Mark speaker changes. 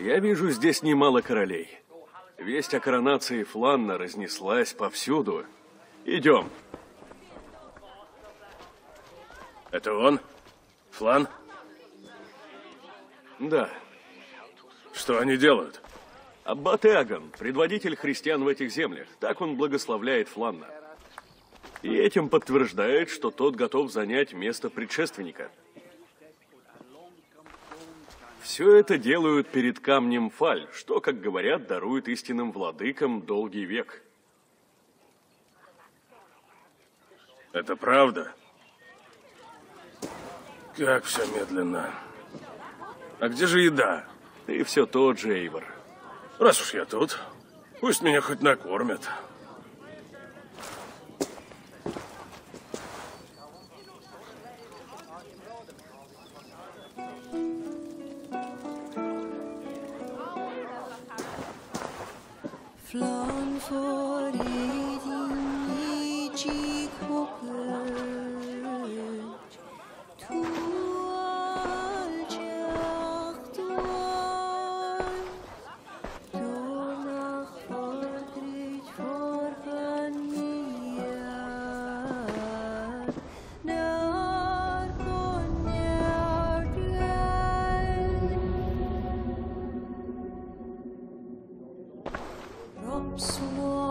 Speaker 1: Я вижу здесь немало королей. Весть о коронации Фланна разнеслась повсюду. Идем.
Speaker 2: Это он? Флан?
Speaker 1: Да.
Speaker 2: Что они делают?
Speaker 1: Аббат Иоганн, предводитель христиан в этих землях. Так он благословляет Фланна. И этим подтверждает, что тот готов занять место предшественника. Все это делают перед камнем Фаль, что, как говорят, дарует истинным владыкам долгий век.
Speaker 2: Это правда? Как все медленно. А где же еда?
Speaker 1: Ты все тот же, Эйвор.
Speaker 2: Раз уж я тут, пусть меня хоть накормят.
Speaker 3: Flan for easy cookage to Rob